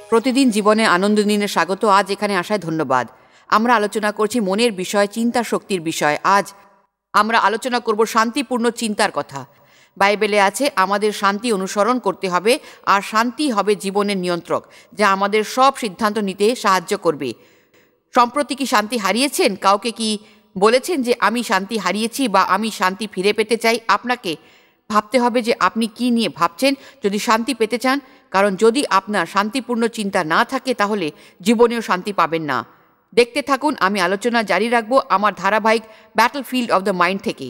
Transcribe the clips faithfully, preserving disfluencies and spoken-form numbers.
প্রতিদিন জীবনে আনন্দ দিনে স্বাগত। আজ এখানে আসায় ধন্যবাদ। আমরা আলোচনা করছি মনের বিষয়, চিন্তা শক্তির বিষয়। আজ আমরা আলোচনা করব শান্তিপূর্ণ চিন্তার কথা। বাইবেলে আছে আমাদের শান্তি অনুসরণ করতে হবে, আর শান্তি হবে জীবনের নিয়ন্ত্রক, যা আমাদের সব সিদ্ধান্ত নিতে সাহায্য করবে। সম্প্রতি কি শান্তি হারিয়েছেন? কাউকে কি বলেছেন যে আমি শান্তি হারিয়েছি বা আমি শান্তি ফিরে পেতে চাই? আপনাকে ভাবতে হবে যে আপনি কি নিয়ে ভাবছেন যদি শান্তি পেতে চান, কারণ যদি আপনার শান্তিপূর্ণ চিন্তা না থাকে তাহলে জীবনেও শান্তি পাবেন না। দেখতে থাকুন, আমি আলোচনা জারি রাখবো আমার ধারাবাহিক ব্যাটলফিল্ড অব দ্য মাইন্ড থেকে।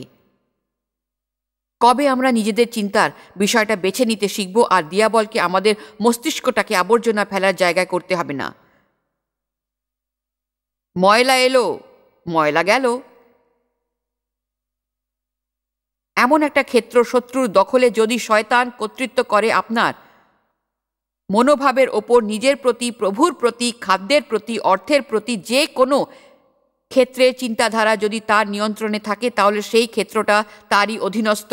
কবে আমরা নিজেদের চিন্তার বিষয়টা বেছে নিতে শিখব আর দিয়াবলকে আমাদের মস্তিষ্কটাকে আবর্জনা ফেলার জায়গায় করতে হবে না। ময়লা এলো, ময়লা গেল। এমন একটা ক্ষেত্র শত্রুর দখলে যদি শয়তান কর্তৃত্ব করে আপনার মনোভাবের ওপর, নিজের প্রতি, প্রভুর প্রতি, খাদ্যের প্রতি, অর্থের প্রতি, যে কোনো ক্ষেত্রে চিন্তাধারা যদি তার নিয়ন্ত্রণে থাকে তাহলে সেই ক্ষেত্রটা তারই অধীনস্থ।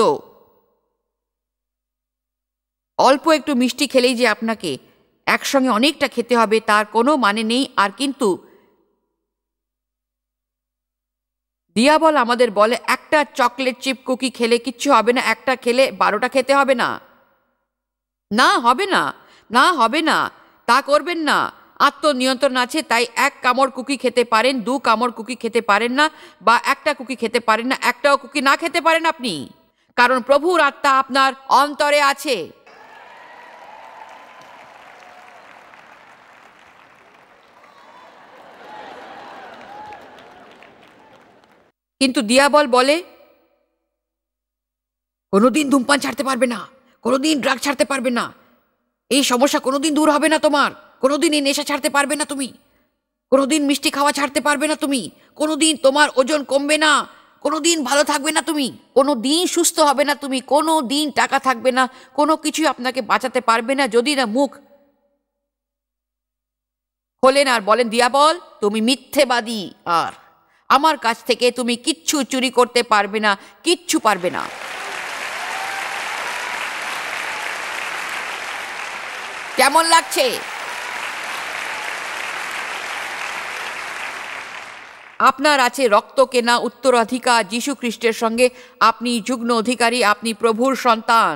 অল্প একটু মিষ্টি খেলেই যে আপনাকে একসঙ্গে অনেকটা খেতে হবে তার কোনো মানে নেই। আর কিন্তু দিয়াবল আমাদের বলে একটা চকলেট চিপ কুকি খেলে কিচ্ছু হবে না, একটা খেলে বারোটা খেতে হবে না। না, হবে না, না হবে না, তা করবেন না। আত্মনিয়ন্ত্রণ আছে, তাই এক কামড় কুকি খেতে পারেন, দু কামড় কুকি খেতে পারেন না, বা একটা কুকি খেতে পারেন না, একটাও কুকি না খেতে পারেন আপনি, কারণ প্রভুর আত্মা আপনার অন্তরে আছে। কিন্তু দিয়াবল বলে কোনোদিন ধূমপান ছাড়তে পারবে না, কোনোদিন ড্রাগ ছাড়তে পারবে না, এই সমস্যা কোনোদিন দূর হবে না তোমার, কোনোদিন এই নেশা ছাড়তে পারবে না তুমি, কোনোদিন মিষ্টি খাওয়া ছাড়তে পারবে না তুমি, কোনোদিন তোমার ওজন কমবে না, কোনোদিন ভালো থাকবে না তুমি, কোনো দিন সুস্থ হবে না তুমি, কোনো দিন টাকা থাকবে না, কোনো কিছুই আপনাকে বাঁচাতে পারবে না যদি না মুখ খোলেন আর বলেন দিয়াবল তুমি মিথ্যেবাদী, আর আমার কাছ থেকে তুমি কিচ্ছু চুরি করতে পারবে না, কিচ্ছু পারবে না। কেমন লাগছে? আপনার আছে রক্ত কেনা উত্তরাধিকার যীশু খ্রিস্টের সঙ্গে, আপনি যুগ্ম অধিকারী, আপনি প্রভুর সন্তান,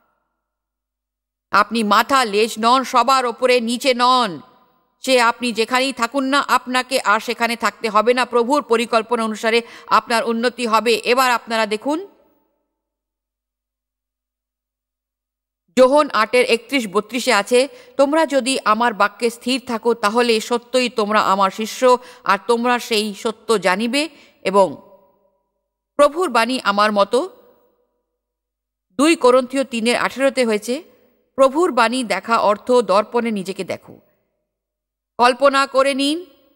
আপনি মাথা লেজ নন, সবার ওপরে নিচে নন। সে আপনি যেখানেই থাকুন না আপনাকে আর সেখানে থাকতে হবে না, প্রভুর পরিকল্পনা অনুসারে আপনার উন্নতি হবে। এবার আপনারা দেখুন যোহন আটের একত্রিশ বত্রিশে আছে, তোমরা যদি আমার বাক্যে স্থির থাকো তাহলে সত্যই তোমরা আমার শিষ্য, আর তোমরা সেই সত্য জানিবে। এবং প্রভুর বাণী আমার মতো। দুই কোরিন্থীয় তিনের আঠেরোতে হয়েছে, প্রভুর বাণী দেখা অর্থ দর্পণে নিজেকে দেখো। কল্পনা করে নিন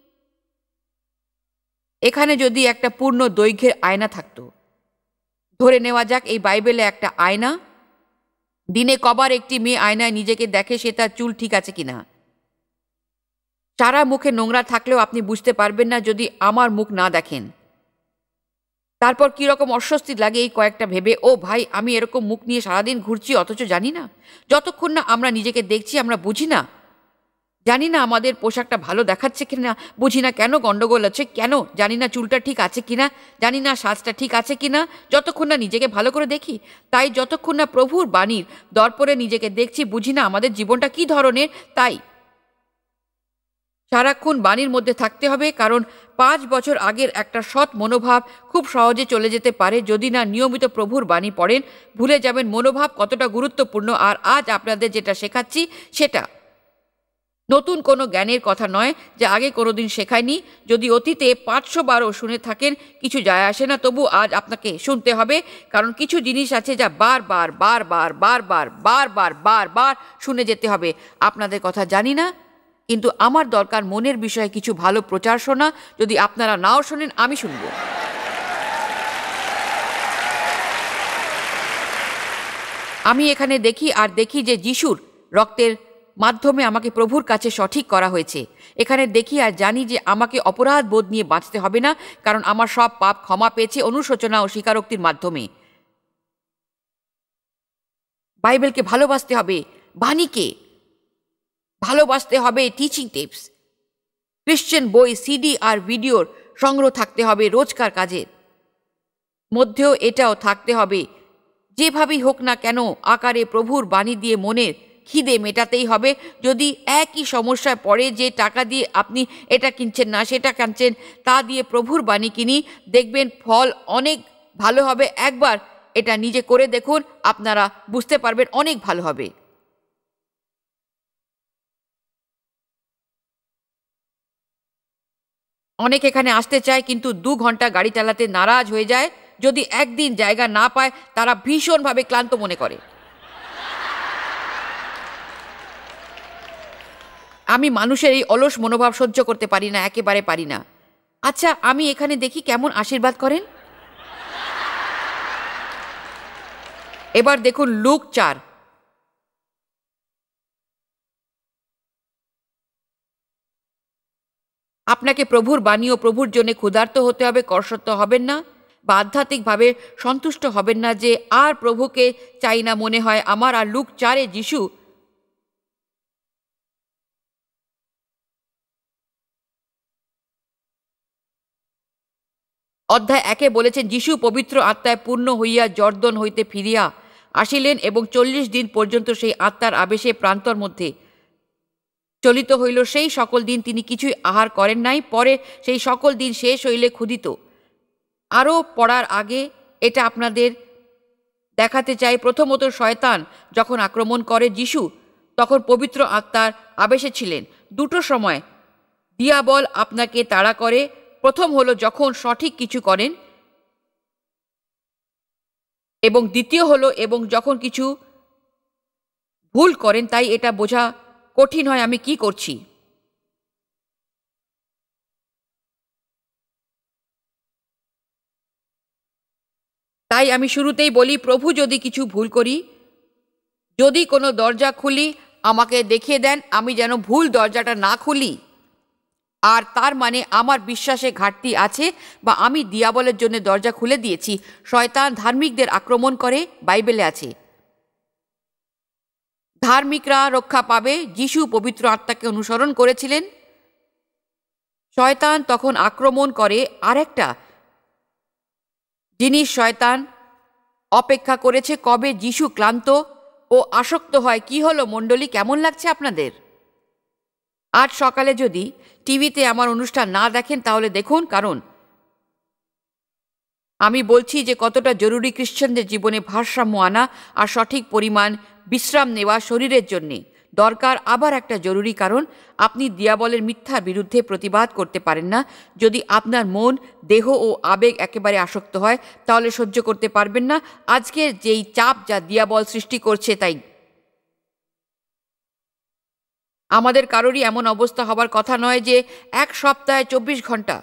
এখানে যদি একটা পূর্ণ দৈর্ঘ্যের আয়না থাকতো। ধরে নেওয়া যাক এই বাইবেলে একটা আয়না, দিনে কবার একটি মেয়ে আয়নায় নিজেকে দেখে সে তার চুল ঠিক আছে কিনা। সারা মুখে নোংরা থাকলেও আপনি বুঝতে পারবেন না যদি আমার মুখ না দেখেন। তারপর কিরকম অস্বস্তি লাগে এই কয়েকটা ভেবে, ও ভাই আমি এরকম মুখ নিয়ে সারাদিন ঘুরছি অথচ জানি না। যতক্ষণ না আমরা নিজেকে দেখছি আমরা বুঝি না, জানি না আমাদের পোশাকটা ভালো দেখাচ্ছে কিনা, বুঝি না কেন গন্ডগোল আছে, কেন জানি না চুলটা ঠিক আছে কিনা, জানি না সাজটা ঠিক আছে কিনা, যতক্ষণ না নিজেকে ভালো করে দেখি। তাই যতক্ষণ না প্রভুর বাণীর দর্পণে নিজেকে দেখছি বুঝি না আমাদের জীবনটা কি ধরনের। তাই সারাক্ষণ বাণীর মধ্যে থাকতে হবে, কারণ পাঁচ বছর আগের একটা সৎ মনোভাব খুব সহজে চলে যেতে পারে যদি না নিয়মিত প্রভুর বাণী পড়েন। ভুলে যাবেন মনোভাব কতটা গুরুত্বপূর্ণ। আর আজ আপনাদের যেটা শেখাচ্ছি সেটা নতুন কোনো জ্ঞানের কথা নয় যা আগে কোনোদিন শেখায়নি। যদি অতীতে পাঁচশো বারও শুনে থাকেন কিছু যায় আসে না, তবু আজ আপনাকে শুনতে হবে, কারণ কিছু জিনিস আছে যা বারবার বারবার বারবার বারবার বারবার শুনে যেতে হবে। আপনাদের কথা জানি না, কিন্তু আমার দরকার মনের বিষয়ে কিছু ভালো প্রচার শোনা। যদি আপনারা নাও শোনেন আমি শুনব। আমি এখানে দেখি আর দেখি যে যিশুর রক্তের মাধ্যমে আমাকে প্রভুর কাছে সঠিক করা হয়েছে। এখানে দেখি আর জানি যে আমাকে অপরাধ বোধ নিয়ে বাঁচতে হবে না, কারণ আমার সব পাপ ক্ষমা পেয়েছে অনুশোচনা ও স্বীকারোক্তির মাধ্যমে। বাইবেলকে ভালোবাসতে হবে, বাণীকে, ভালোবাসতে হবে টিচিং টিপস, ক্রিশ্চিয়ান বই, সিডি আর ভিডিওর সংগ্রহ থাকতে হবে রোজকার কাজের মধ্যেও এটাও থাকতে হবে, যেভাবেই হোক না কেন আকারে প্রভুর বাণী দিয়ে মনের খিদে মেটাতেই হবে। যদি একই সমস্যায় পড়ে যে টাকা দিয়ে আপনি এটা কিনছেন না সেটা কিনছেন, তা দিয়ে প্রভুর বাণী কিনি, দেখবেন ফল অনেক ভালো হবে। একবার এটা নিজে করে দেখুন, আপনারা বুঝতে পারবেন অনেক ভালো হবে। অনেক এখানে আসতে চায় কিন্তু দু ঘন্টা গাড়ি চালাতে নারাজ হয়ে যায়। যদি একদিন জায়গা না পায় তারা ভীষণভাবে ক্লান্ত মনে করে। আমি মানুষের এই অলস মনোভাব সহ্য করতে পারি না, একেবারে পারি না। আচ্ছা, আমি এখানে দেখি কেমন আশীর্বাদ করেন। এবার দেখুন লুক চার। আপনাকে প্রভুর বাণী ও প্রভুর জন্য ক্ষুধার্ত হতে হবে, কর্ষত্ব হবেন না বা আধ্যাত্মিকভাবে সন্তুষ্ট হবেন না যে আর প্রভুকে চাই না মনে হয় আমার। আর লুক চারে যিশু অধ্যায় একে বলেছেন, যিশু পবিত্র আত্মায় পূর্ণ হইয়া জর্দন হইতে ফিরিয়া আসিলেন এবং চল্লিশ দিন পর্যন্ত সেই আত্মার আবেশে প্রান্তর মধ্যে চলিত হইল। সেই সকল দিন তিনি কিছুই আহার করেন নাই। পরে সেই সকল দিন শেষ হইলে ক্ষুধিত। আরও পড়ার আগে এটা আপনাদের দেখাতে চাই, প্রথমত শয়তান যখন আক্রমণ করে যিশু তখন পবিত্র আত্মার আবেশে ছিলেন। দুটো সময় দিয়াবল আপনাকে তাড়া করে। প্রথম হলো যখন সঠিক কিছু করেন, এবং দ্বিতীয় হলো এবং যখন কিছু ভুল করেন। তাই এটা বোঝা কঠিন হয় আমি কি করছি। তাই আমি শুরুতেই বলি, প্রভু যদি কিছু ভুল করি, যদি কোনো দরজা খুলি আমাকে দেখিয়ে দেন, আমি যেন ভুল দরজাটা না খুলি। আর তার মানে আমার বিশ্বাসে ঘাটতি আছে বা আমি দিয়াবলের জন্য দরজা খুলে দিয়েছি। শয়তান ধার্মিকদের আক্রমণ করে, বাইবেলে আছে। ধার্মিকরা রক্ষা পাবে। যিশু পবিত্র আত্মাকে অনুসরণ করেছিলেন। শয়তান তখন আক্রমণ করে আরেকটা জিনিস, শয়তান অপেক্ষা করেছে কবে যিশু ক্লান্ত ও আসক্ত হয়। কি হলো মণ্ডলী, কেমন লাগছে আপনাদের? আজ সকালে যদি টিভিতে আমার অনুষ্ঠান না দেখেন তাহলে দেখুন, কারণ আমি বলছি যে কতটা জরুরি খ্রিশ্চানদের জীবনে ভারসাম্য আনা আর সঠিক পরিমাণ বিশ্রাম নেওয়া শরীরের জন্যে দরকার। আবার একটা জরুরি কারণ, আপনি দিয়াবলের মিথ্যার বিরুদ্ধে প্রতিবাদ করতে পারেন না। যদি আপনার মন, দেহ ও আবেগ একেবারে আসক্ত হয় তাহলে সহ্য করতে পারবেন না আজকের যেই চাপ যা দিয়াবল সৃষ্টি করছে। তাই আমাদের কারোরই এমন অবস্থা হবার কথা নয় যে এক সপ্তাহে চব্বিশ ঘন্টা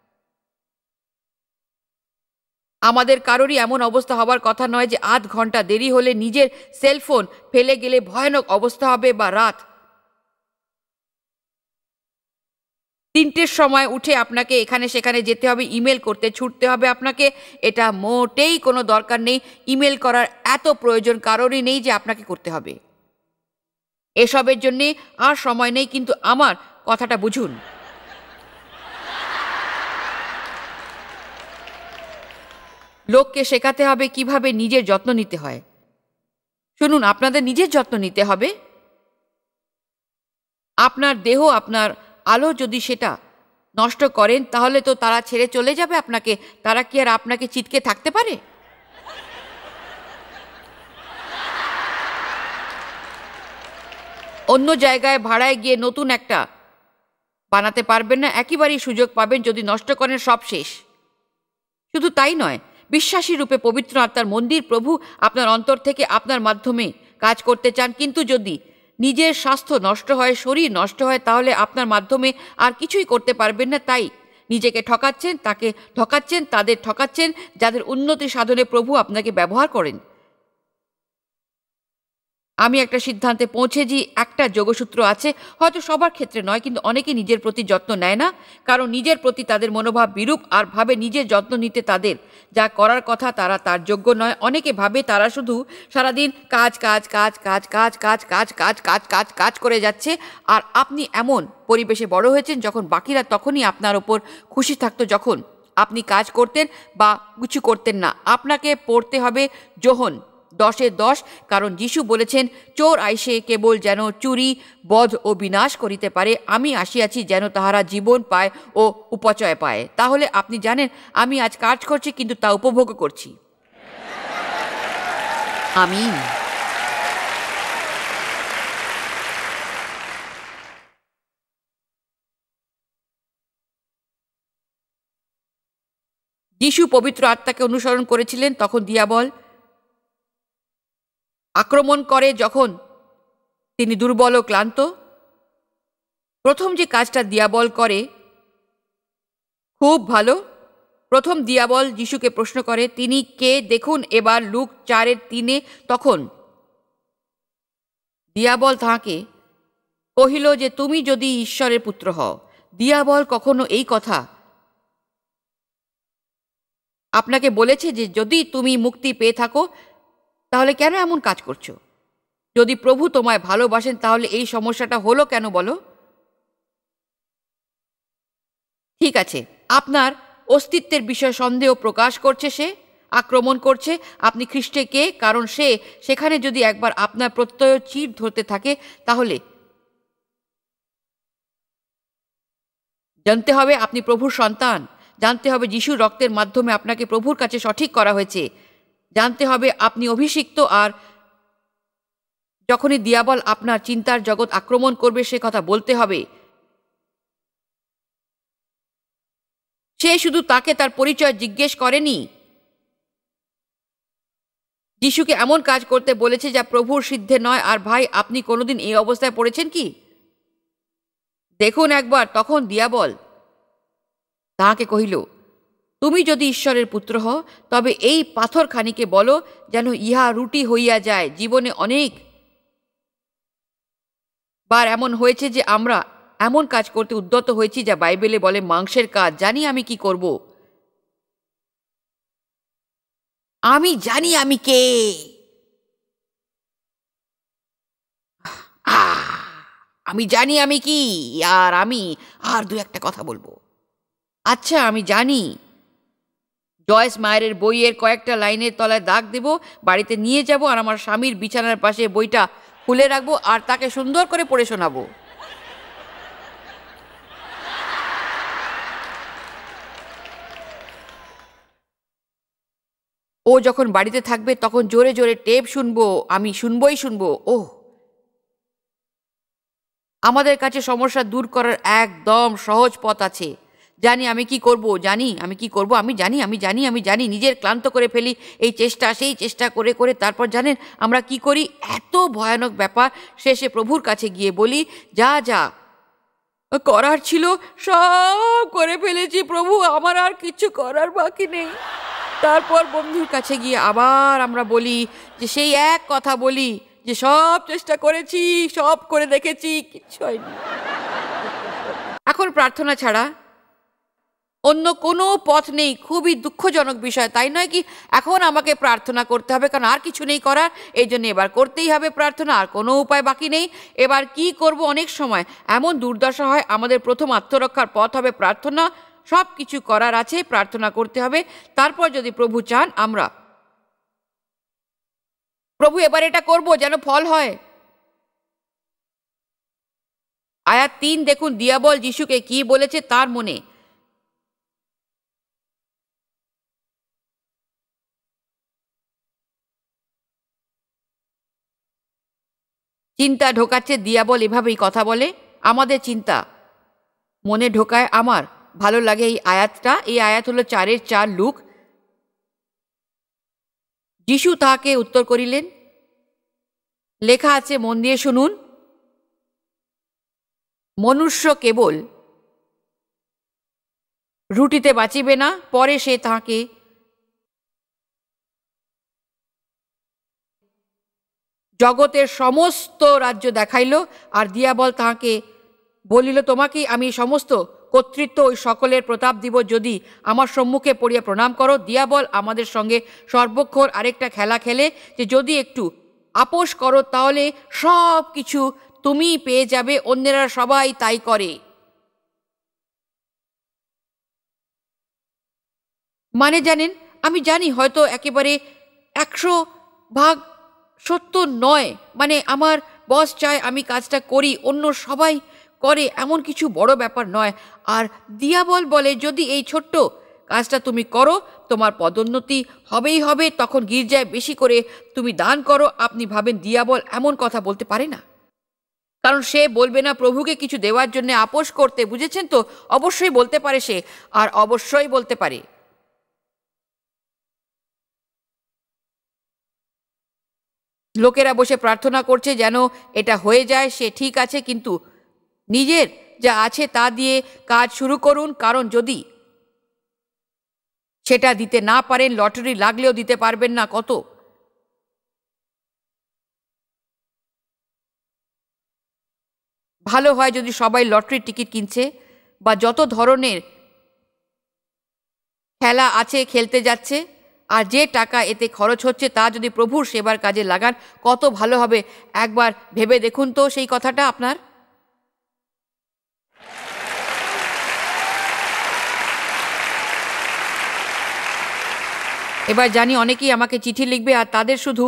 আমাদের কারোরই এমন অবস্থা হবার কথা নয় যে আধ ঘন্টা দেরি হলে নিজের সেলফোন ফেলে গেলে ভয়ানক অবস্থা হবে, বা রাত তিনটের সময় উঠে আপনাকে এখানে সেখানে যেতে হবে, ইমেল করতে ছুটতে হবে আপনাকে। এটা মোটেই কোনো দরকার নেই। ইমেল করার এত প্রয়োজন কারোরই নেই যে আপনাকে করতে হবে। এসবের জন্যে আর সময় নেই। কিন্তু আমার কথাটা বুঝুন। লোককে শেখাতে হবে কিভাবে নিজের যত্ন নিতে হয়। শুনুন, আপনাদের নিজের যত্ন নিতে হবে। আপনার দেহ, আপনার আলো যদি সেটা নষ্ট করেন তাহলে তো তারা ছেড়ে চলে যাবে আপনাকে। তারা কি আর আপনাকে চিৎকে থাকতে পারে? অন্য জায়গায় ভাড়ায় গিয়ে নতুন একটা বানাতে পারবেন না। একেবারেই সুযোগ পাবেন, যদি নষ্ট করেন সব শেষ। শুধু তাই নয়, বিশ্বাসী রূপে পবিত্র আত্মার মন্দির প্রভু আপনার অন্তর থেকে আপনার মাধ্যমে কাজ করতে চান। কিন্তু যদি নিজের স্বাস্থ্য নষ্ট হয়, শরীর নষ্ট হয়, তাহলে আপনার মাধ্যমে আর কিছুই করতে পারবেন না। তাই নিজেকে ঠকাচ্ছেন, তাকে ঠকাচ্ছেন, তাদের ঠকাচ্ছেন যাদের উন্নতি সাধনে প্রভু আপনাকে ব্যবহার করেন। আমি একটা সিদ্ধান্তে পৌঁছেছি, একটা যোগসূত্র আছে, হয়তো সবার ক্ষেত্রে নয়, কিন্তু অনেকে নিজের প্রতি যত্ন নেয় না, কারণ নিজের প্রতি তাদের মনোভাব বিরূপ আর ভাবে নিজের যত্ন নিতে তাদের যা করার কথা তারা তার যোগ্য নয়। অনেকে ভাবে তারা শুধু সারাদিন কাজ কাজ কাজ কাজ কাজ কাজ কাজ কাজ কাজ কাজ কাজ করে যাচ্ছে। আর আপনি এমন পরিবেশে বড় হয়েছেন যখন বাকিরা তখনই আপনার ওপর খুশি থাকতো যখন আপনি কাজ করতেন বা কিছু করতেন না। আপনাকে পড়তে হবে যোহন দশে দশ, কারণ যিশু বলেছেন, চোর আইসে কেবল যেন চুরি বধ ও বিনাশ করিতে পারে, আমি আসিয়াছি যেন তাহারা জীবন পায় ও উপচয় পায়। তাহলে আপনি জানেন, আমি আজ কাজ করছি কিন্তু তা উপভোগ করছি। আমিন। যিশু পবিত্র আত্মাকে অনুসরণ করেছিলেন, তখন দিয়াবল আক্রমণ করে যখন তিনি দুর্বল ও ক্লান্ত। প্রথম যে কাজটা দিয়াবল করে খুব ভালো। প্রথম দিয়াবল যিশুকে প্রশ্ন করে, তিনি কে দেখুন এবার লুক চারের তিনে। তখন দিয়াবল তাঁকে কহিল যে, তুমি যদি ঈশ্বরের পুত্র হও। দিয়াবল কখনো এই কথা আপনাকে বলেছে যে যদি তুমি মুক্তি পেয়ে থাকো তাহলে কেন এমন কাজ করছো? যদি প্রভু তোমায় ভালোবাসেন তাহলে এই সমস্যাটা হলো কেন বলো? ঠিক আছে, আপনার অস্তিত্বের বিষয়ে সন্দেহ প্রকাশ করছে, সে আক্রমণ করছে। আপনি খ্রিস্টে কে? কারণ সে সেখানে যদি একবার আপনার প্রত্যয় চির ধরতে থাকে তাহলে জানতে হবে আপনি প্রভুর সন্তান। জানতে হবে যিশুর রক্তের মাধ্যমে আপনাকে প্রভুর কাছে সঠিক করা হয়েছে। জানতে হবে আপনি অভিষিক্ত। আর যখনই দিয়াবল আপনার চিন্তার জগৎ আক্রমণ করবে সে কথা বলতে হবে। সে শুধু তাকে তার পরিচয় জিজ্ঞেস করেনি, যিশুকে এমন কাজ করতে বলেছে যা প্রভুর সিদ্ধে নয়। আর ভাই, আপনি কোনোদিন এই অবস্থায় পড়েছেন কি? দেখুন একবার। তখন দিয়াবল তাহাকে কহিল, তুমি যদি ঈশ্বরের পুত্র হও তবে এই পাথরখানিকে বলো যেন ইহা রুটি হইয়া যায়। জীবনে অনেক বার এমন হয়েছে যে আমরা এমন কাজ করতে উদ্যত হয়েছি যা বাইবেলে বলে মাংসের কাজ। জানি আমি কি করব, আমি জানি আমি কে। আহ, আমি জানি আমি কি। আর আমি আর দু একটা কথা বলবো। আচ্ছা, আমি জানি। জয়েস মায়ের বইয়ের কয়েকটা লাইনের তলায় দাগ দেব, বাড়িতে নিয়ে যাব আর আমার স্বামীর বিছানার পাশে বইটা খুলে রাখবো আর তাকে সুন্দর করে পড়ে শোনাবো। ও যখন বাড়িতে থাকবে তখন জোরে জোরে টেপ শুনবো, আমি শুনবই শুনবো। ওহ, আমাদের কাছে সমস্যা দূর করার একদম সহজ পথ আছে। জানি আমি কি করব, জানি আমি কি করব, আমি জানি আমি জানি আমি জানি নিজের ক্লান্ত করে ফেলি এই চেষ্টা সেই চেষ্টা করে করে। তারপর জানেন আমরা কি করি? এত ভয়ানক ব্যাপার, শেষে প্রভুর কাছে গিয়ে বলি, যা যা করার ছিল সব করে ফেলেছি প্রভু, আমার আর কিছু করার বাকি নেই। তারপর বন্ধুর কাছে গিয়ে আবার আমরা বলি যে সেই এক কথা বলি যে সব চেষ্টা করেছি, সব করে দেখেছি, কিচ্ছু হয়নি। এখন প্রার্থনা ছাড়া অন্য কোনো পথ নেই। খুবই দুঃখজনক বিষয়, তাই নয় কি? এখন আমাকে প্রার্থনা করতে হবে, কারণ আর কিছু নেই করার। এই জন্য এবার করতেই হবে প্রার্থনা, আর কোনো উপায় বাকি নেই। এবার কি করব? অনেক সময় এমন দুর্দশা হয়, আমাদের প্রথম আত্মরক্ষার পথ হবে প্রার্থনা। সব কিছু করার আছে, প্রার্থনা করতে হবে। তারপর যদি প্রভু চান আমরা প্রভু এবার এটা করব যেন ফল হয়। আয়াত তিন দেখুন, দিয়াবল যিশুকে কি বলেছে তার মনে। চিন্তা ঢোকাচ্ছে। দিয়াবল এভাবেই কথা বলে, আমাদের চিন্তা মনে ঢোকায়। আমার ভালো লাগে এই আয়াতটা। এই আয়াত হলো চারের চার লুক। যিশু তাহাকে উত্তর করিলেন, লেখা আছে, মন দিয়ে শুনুন, মনুষ্য কেবল রুটিতে বাঁচিবে না। পরে সে তাহাকে, জগতের সমস্ত রাজ্য দেখাইল, আর দিয়াবল তাহাকে বলিল, তোমাকেই আমি সমস্ত কর্তৃত্ব ওই সকলের প্রতাপ দিব যদি আমার সম্মুখে পড়িয়া প্রণাম করো। দিয়াবল আমাদের সঙ্গে সর্বক্ষণ আরেকটা খেলা খেলে যে যদি একটু আপোষ করো তাহলে সব কিছু তুমি পেয়ে যাবে, অন্যেরা সবাই তাই করে। মানে জানেন, আমি জানি হয়তো একেবারে একশো ভাগ সত্য নয়, মানে আমার বস চায় আমি কাজটা করি, অন্য সবাই করে, এমন কিছু বড় ব্যাপার নয়। আর দিয়াবল বলে যদি এই ছোট্ট কাজটা তুমি করো তোমার পদোন্নতি হবেই হবে, তখন গির্জায় বেশি করে তুমি দান করো। আপনি ভাবেন দিয়াবল এমন কথা বলতে পারে না, কারণ সে বলবে না প্রভুকে কিছু দেওয়ার জন্য আপোষ করতে, বুঝেছেন তো? অবশ্যই বলতে পারে সে, আর অবশ্যই বলতে পারে। লোকেরা বসে প্রার্থনা করছে যেন এটা হয়ে যায়, সে ঠিক আছে, কিন্তু নিজের যা আছে তা দিয়ে কাজ শুরু করুন, কারণ যদি সেটা দিতে না পারেন লটারি লাগলেও দিতে পারবেন না। কত ভালো হয় যদি সবাই লটারির টিকিট কিনছে, বা যত ধরনের খেলা আছে খেলতে যাচ্ছে, আর যে টাকা এতে খরচ হচ্ছে তা যদি প্রভুর সেবার কাজে লাগান কত ভালো হবে। একবার ভেবে দেখুন তো সেই কথাটা আপনার। এবার জানি অনেকেই আমাকে চিঠি লিখবে, আর তাদের শুধু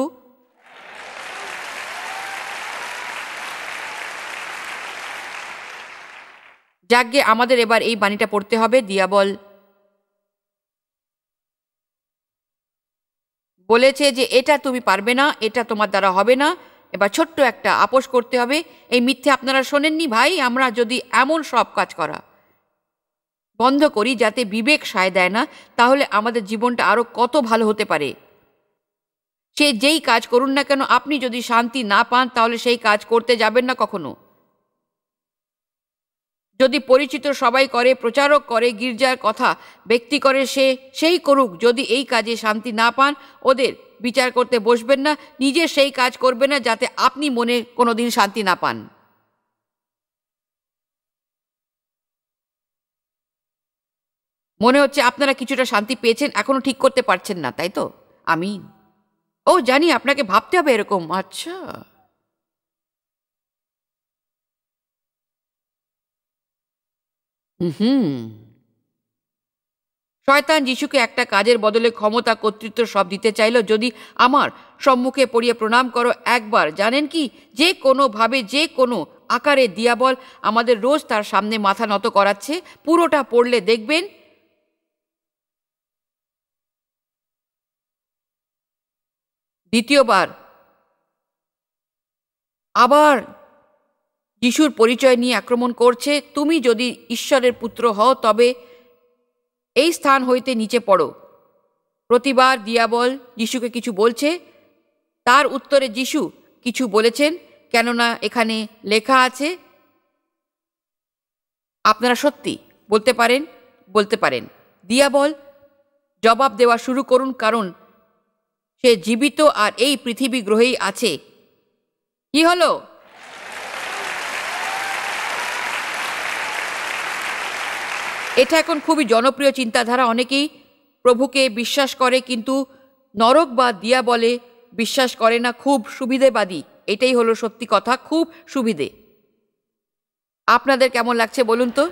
যাজ্ঞে আমাদের এবার এই বাণীটা পড়তে হবে। দিয়াবল বলেছে যে এটা তুমি পারবে না, এটা তোমার দ্বারা হবে না, এবার ছোট্ট একটা আপোষ করতে হবে। এই মিথ্যে আপনারা শোনেননি ভাই? আমরা যদি এমন সব কাজ করা বন্ধ করি যাতে বিবেক সায় দেয় না, তাহলে আমাদের জীবনটা আরো কত ভালো হতে পারে। সে যেই কাজ করুন না কেন, আপনি যদি শান্তি না পান তাহলে সেই কাজ করতে যাবেন না কখনো। যদি পরিচিত সবাই করে, প্রচারক করে, গির্জার কথা ব্যক্তি করে, সে সেই করুক, যদি এই কাজে শান্তি না পান ওদের বিচার করতে বসবেন না, নিজে সেই কাজ করবে না যাতে আপনি মনে কোনোদিন শান্তি না পান। মনে হচ্ছে আপনারা কিছুটা শান্তি পেয়েছেন, এখনো ঠিক করতে পারছেন না, তাই তো? আমিন। ও জানি আপনাকে ভাবতে হবে এরকম। আচ্ছা, হুম। শয়তান যিশুকে একটা কাজের বদলে ক্ষমতা, কর্তৃত্ব সব দিতে চাইল। যদি আমার সম্মুখে পড়িয়ে প্রণাম করো একবার, জানেন কি, যে কোনোভাবে যে কোনো আকারে দিয়াবল আমাদের রোজ তার সামনে মাথা নত করাচ্ছে। পুরোটা পড়লে দেখবেন দ্বিতীয়বার আবার যিশুর পরিচয় নিয়ে আক্রমণ করছে। তুমি যদি ঈশ্বরের পুত্র হও তবে এই স্থান হইতে নিচে পড়ো। প্রতিবার দিয়াবল যিশুকে কিছু বলছে, তার উত্তরে যিশু কিছু বলেছেন, কেননা এখানে লেখা আছে। আপনারা সত্যি বলতে পারেন, বলতে পারেন। দিয়াবল জবাব দেওয়া শুরু করুন, কারণ সে জীবিত আর এই পৃথিবী গ্রহেই আছে। কি হলো? এটা এখন খুবই জনপ্রিয় চিন্তাধারা। অনেকেই প্রভুকে বিশ্বাস করে কিন্তু নরক বা দিয়াবলে বিশ্বাস করে না। খুব সুবিধেবাদী, এটাই হলো সত্যি কথা, খুব সুবিধে। আপনাদের কেমন লাগছে বলুন তো?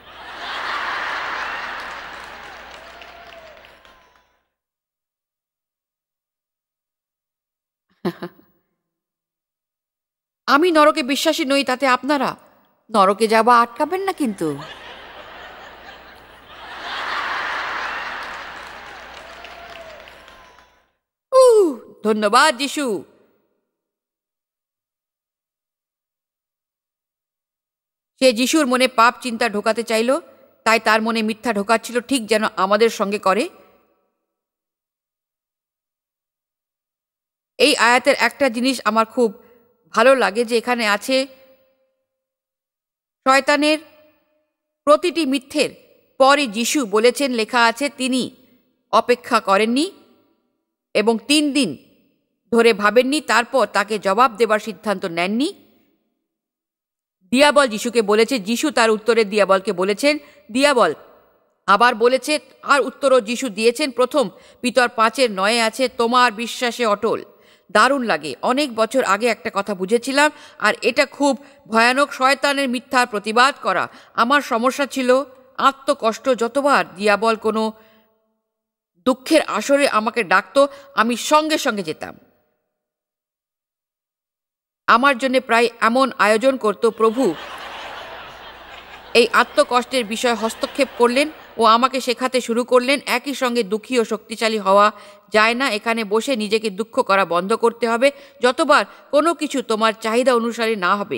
আমি নরকে বিশ্বাসী নই, তাতে আপনারা নরকে যাওয়া আটকাবেন না কিন্তু। উহ, ধন্যবাদ যিশু। সে যিশুর মনে পাপ চিন্তা ঢোকাতে চাইল, তাই তার মনে মিথ্যা ঢোকাচ্ছিল, ঠিক যেন আমাদের সঙ্গে করে। এই আয়াতের একটা জিনিস আমার খুব ভালো লাগে যে এখানে আছে, শয়তানের প্রতিটি মিথ্যের পরই যিশু বলেছেন, লেখা আছে তিনি অপেক্ষা করেননি এবং তিন দিন ধরে ভাবেননি, তারপর তাকে জবাব দেবার সিদ্ধান্ত নেননি। দিয়াবল যিশুকে বলেছে, যিশু তার উত্তরে দিয়াবলকে বলেছেন, দিয়াবল আবার বলেছে, আর উত্তরও যিশু দিয়েছেন। প্রথম পিতর পাঁচের নয়ে আছে, তোমার বিশ্বাসে অটল। দারুণ লাগে। অনেক বছর আগে একটা কথা বুঝেছিলাম, আর এটা খুব ভয়ানক, শয়তানের মিথ্যার প্রতিবাদ করা। আমার সমস্যা ছিল আত্মকষ্ট। যতবার দিয়াবল কোনো দুঃখের আসরে আমাকে ডাকতো, আমি সঙ্গে সঙ্গে যেতাম। আমার জন্য প্রায় এমন আয়োজন করত। প্রভু এই আত্মকষ্টের বিষয়ে হস্তক্ষেপ করলেন ও আমাকে শেখাতে শুরু করলেন। একই সঙ্গে দুঃখী ও শক্তিশালী হওয়া যায় না। এখানে বসে নিজেকে দুঃখ করা বন্ধ করতে হবে যতবার কোনো কিছু তোমার চাহিদা অনুসারে না হবে।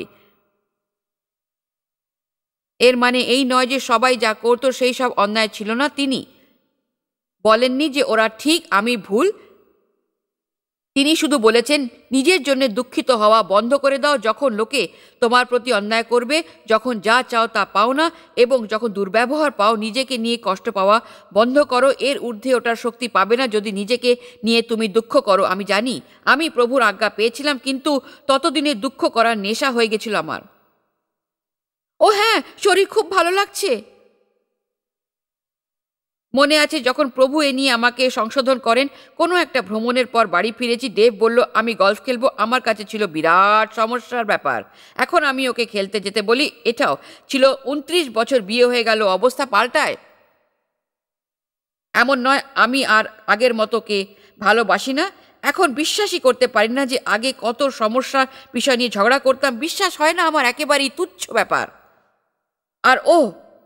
এর মানে এই নয় যে সবাই যা করতো সেই সব অন্যায় ছিল না। তিনি বলেননি যে ওরা ঠিক, আমি ভুল। তিনি শুধু বলেছেন, নিজের জন্য দুঃখিত হওয়া বন্ধ করে দাও। যখন লোকে তোমার প্রতি অন্যায় করবে, যখন যা চাও তা পাও না, এবং যখন দুর্ব্যবহার পাও, নিজেকে নিয়ে কষ্ট পাওয়া বন্ধ করো। এর ঊর্ধ্বে ওটার শক্তি পাবে না যদি নিজেকে নিয়ে তুমি দুঃখ করো। আমি জানি আমি প্রভুর আজ্ঞা পেয়েছিলাম, কিন্তু ততদিনে দুঃখ করার নেশা হয়ে গেছিল আমার। ও হ্যাঁ, শরীর খুব ভালো লাগছে। মনে আছে যখন প্রভু এ নিয়ে আমাকে সংশোধন করেন। কোনো একটা ভ্রমণের পর বাড়ি ফিরেছি। ডেভ বলল আমি গলফ খেলবো। আমার কাছে ছিল বিরাট সমস্যার ব্যাপার। এখন আমি ওকে খেলতে যেতে বলি। এটাও ছিল উনত্রিশ বছর বিয়ে হয়ে গেল, অবস্থা পাল্টায়। এমন নয় আমি আর আগের মতো কে ভালোবাসি না। এখন বিশ্বাসই করতে পারি না যে আগে কত সমস্যার বিষয় নিয়ে ঝগড়া করতাম। বিশ্বাস হয় না আমার, একেবারেই তুচ্ছ ব্যাপার। আর ও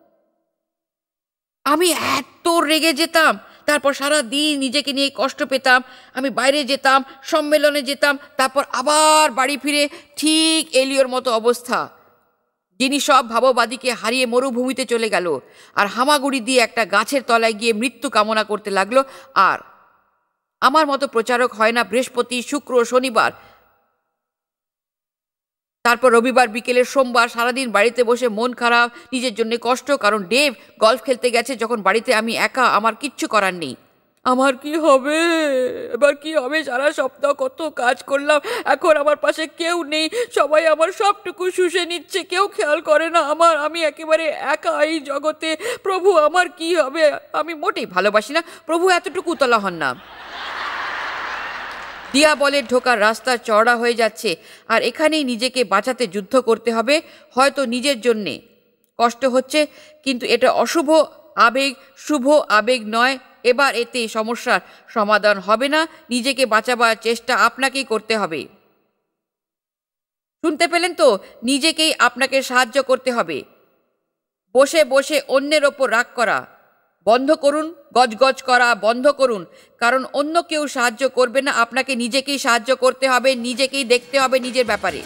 আমি এত রেগে যেতাম, তারপর সারা দিন নিজেকে নিয়ে কষ্ট পেতাম। আমি বাইরে যেতাম, সম্মেলনে যেতাম, তারপর আবার বাড়ি ফিরে ঠিক এলিওর মতো অবস্থা, যিনি সব ভাববাদীকে হারিয়ে মরুভূমিতে চলে গেল আর হামাগুড়ি দিয়ে একটা গাছের তলায় গিয়ে মৃত্যু কামনা করতে লাগলো। আর আমার মতো প্রচারক হয় না বৃহস্পতি, শুক্র, শনিবার, তারপর রবিবার বিকেলে, সোমবার সারাদিন বাড়িতে বসে মন খারাপ, নিজের জন্য কষ্ট, কারণ ডেভ গলফ খেলতে গেছে। যখন বাড়িতে আমি একা, আমার কিচ্ছু করার নেই। আমার কি হবে এবার, কি হবে? সারা সপ্তাহ কত কাজ করলাম, এখন আমার পাশে কেউ নেই। সবাই আমার সবটুকু শুষে নিচ্ছে, কেউ খেয়াল করে না আমার। আমি একেবারে একা এই জগতে। প্রভু আমার কি হবে? আমি মোটেই ভালোবাসি না। প্রভু এতটুকু উতলা হন না। দিয়াবলের ঢোকার রাস্তা চওড়া হয়ে যাচ্ছে, আর এখানেই নিজেকে বাঁচাতে যুদ্ধ করতে হবে। হয়তো নিজের জন্যে কষ্ট হচ্ছে, কিন্তু এটা অশুভ আবেগ, শুভ আবেগ নয়। এবার এতে সমস্যার সমাধান হবে না। নিজেকে বাঁচাবার চেষ্টা আপনাকেই করতে হবে। শুনতে পেলেন তো? নিজেকেই আপনাকে সাহায্য করতে হবে। বসে বসে অন্যের ওপর রাগ করা বন্ধ করুন, গজগজ করা বন্ধ করুন, কারণ অন্য কেউ সাহায্য করবে না। আপনাকে নিজেকেই সাহায্য করতে হবে, নিজেকেই দেখতে হবে নিজের ব্যাপারে।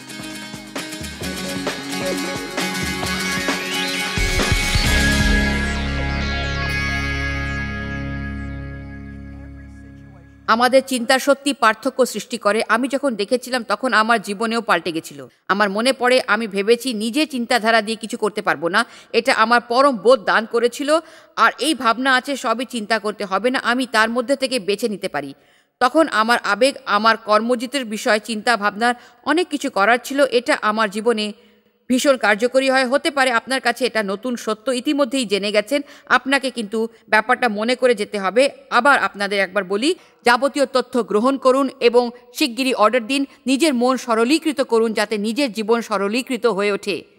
আমাদের চিন্তা সত্যি পার্থক্য সৃষ্টি করে। আমি যখন দেখেছিলাম তখন আমার জীবনেও পাল্টে গেছিল। আমার মনে পড়ে আমি ভেবেছি নিজের চিন্তাধারা দিয়ে কিছু করতে পারবো না। এটা আমার পরম বোধ দান করেছিল। আর এই ভাবনা আছে সবই চিন্তা করতে হবে না, আমি তার মধ্যে থেকে বেছে নিতে পারি। তখন আমার আবেগ, আমার কর্মজিতের বিষয় চিন্তা ভাবনার অনেক কিছু করার ছিল। এটা আমার জীবনে ভীষণ কার্যকরী হয়। হতে পারে আপনার কাছে এটা নতুন সত্য, ইতিমধ্যেই জেনে গেছেন। আপনাকে কিন্তু ব্যাপারটা মনে করে যেতে হবে। আবার আপনাদের একবার বলি, যাবতীয় তথ্য গ্রহণ করুন এবং শিগগিরই অর্ডার দিন। নিজের মন সরলীকৃত করুন যাতে নিজের জীবন সরলীকৃত হয়ে ওঠে।